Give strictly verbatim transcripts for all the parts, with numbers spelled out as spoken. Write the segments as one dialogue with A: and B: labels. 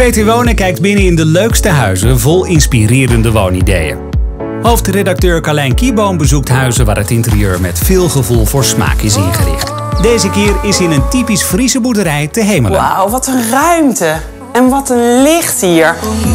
A: V T Wonen kijkt binnen in de leukste huizen vol inspirerende woonideeën. Hoofdredacteur Carlijn Kieboom bezoekt huizen waar het interieur met veel gevoel voor smaak is ingericht. Deze keer is in een typisch Friese boerderij te Hemelen.
B: Wauw, wat een ruimte. En wat een licht hier.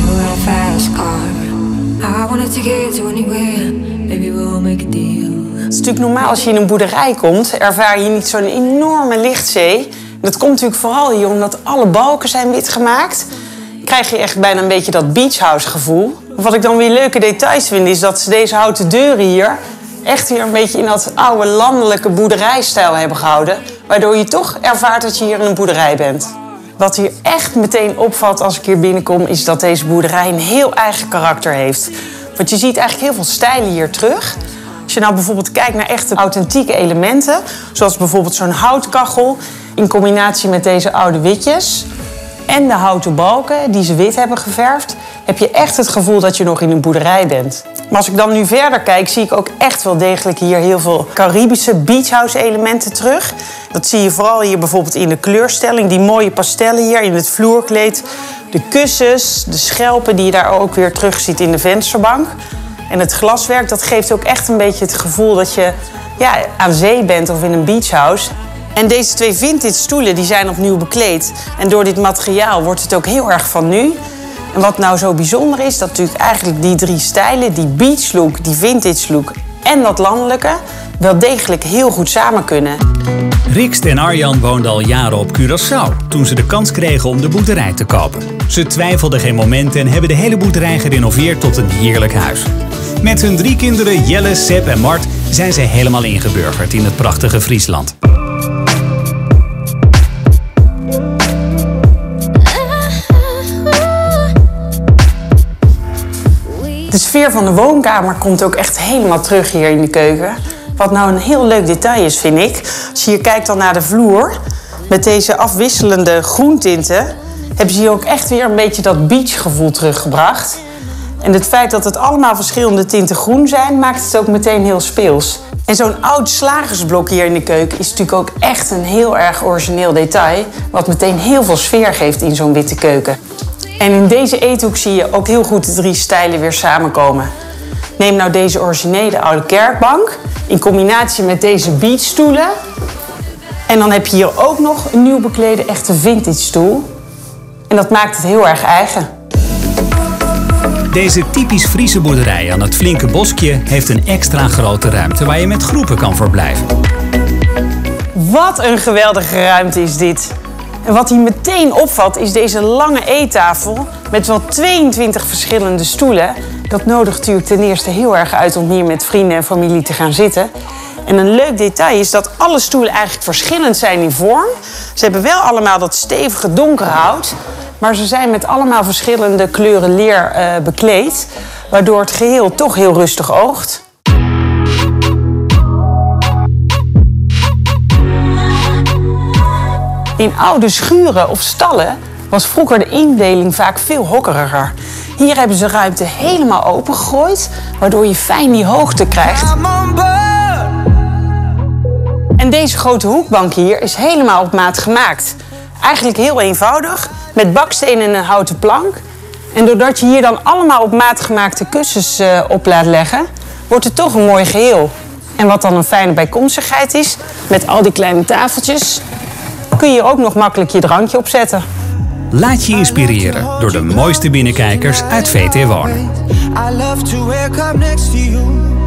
B: Het is natuurlijk normaal als je in een boerderij komt, ervaar je niet zo'n enorme lichtzee. Dat komt natuurlijk vooral hier omdat alle balken zijn wit gemaakt. Krijg je echt bijna een beetje dat beachhouse gevoel. Wat ik dan weer leuke details vind is dat ze deze houten deuren hier echt weer een beetje in dat oude landelijke boerderijstijl hebben gehouden. Waardoor je toch ervaart dat je hier in een boerderij bent. Wat hier echt meteen opvalt als ik hier binnenkom is dat deze boerderij een heel eigen karakter heeft. Want je ziet eigenlijk heel veel stijlen hier terug. Als je nou bijvoorbeeld kijkt naar echte authentieke elementen, zoals bijvoorbeeld zo'n houtkachel in combinatie met deze oude witjes en de houten balken die ze wit hebben geverfd, heb je echt het gevoel dat je nog in een boerderij bent. Maar als ik dan nu verder kijk, zie ik ook echt wel degelijk hier heel veel Caribische beachhouse elementen terug. Dat zie je vooral hier bijvoorbeeld in de kleurstelling, die mooie pastellen hier in het vloerkleed, de kussens, de schelpen die je daar ook weer terug ziet in de vensterbank. En het glaswerk, dat geeft ook echt een beetje het gevoel dat je ja, aan zee bent of in een beachhouse. En deze twee vintage stoelen die zijn opnieuw bekleed. En door dit materiaal wordt het ook heel erg van nu. En wat nou zo bijzonder is, dat natuurlijk eigenlijk die drie stijlen, die beach look, die vintage look en dat landelijke, wel degelijk heel goed samen kunnen.
A: Rikst en Arjan woonden al jaren op Curaçao toen ze de kans kregen om de boerderij te kopen. Ze twijfelden geen moment en hebben de hele boerderij gerenoveerd tot een heerlijk huis. Met hun drie kinderen Jelle, Seb en Mart zijn ze helemaal ingeburgerd in het prachtige Friesland.
B: De sfeer van de woonkamer komt ook echt helemaal terug hier in de keuken. Wat nou een heel leuk detail is, vind ik. Als je hier kijkt dan naar de vloer, met deze afwisselende groentinten, hebben ze hier ook echt weer een beetje dat beachgevoel teruggebracht. En het feit dat het allemaal verschillende tinten groen zijn, maakt het ook meteen heel speels. En zo'n oud slagersblok hier in de keuken is natuurlijk ook echt een heel erg origineel detail, wat meteen heel veel sfeer geeft in zo'n witte keuken. En in deze eethoek zie je ook heel goed de drie stijlen weer samenkomen. Neem nou deze originele oude kerkbank in combinatie met deze beachstoelen. En dan heb je hier ook nog een nieuw beklede echte vintage stoel. En dat maakt het heel erg eigen.
A: Deze typisch Friese boerderij aan het flinke boskje heeft een extra grote ruimte waar je met groepen kan verblijven.
B: Wat een geweldige ruimte is dit! En wat hier meteen opvalt is deze lange eettafel met wel tweeëntwintig verschillende stoelen. Dat nodigt natuurlijk ten eerste heel erg uit om hier met vrienden en familie te gaan zitten. En een leuk detail is dat alle stoelen eigenlijk verschillend zijn in vorm. Ze hebben wel allemaal dat stevige donkere hout, maar ze zijn met allemaal verschillende kleuren leer uh, bekleed, waardoor het geheel toch heel rustig oogt. In oude schuren of stallen was vroeger de indeling vaak veel hokkeriger. Hier hebben ze ruimte helemaal opengegooid, waardoor je fijn die hoogte krijgt. En deze grote hoekbank hier is helemaal op maat gemaakt. Eigenlijk heel eenvoudig, met baksteen en een houten plank. En doordat je hier dan allemaal op maat gemaakte kussens uh, op laat leggen, wordt het toch een mooi geheel. En wat dan een fijne bijkomstigheid is, met al die kleine tafeltjes, kun je ook nog makkelijk je drankje opzetten.
A: Laat je inspireren door de mooiste binnenkijkers uit V T Wonen.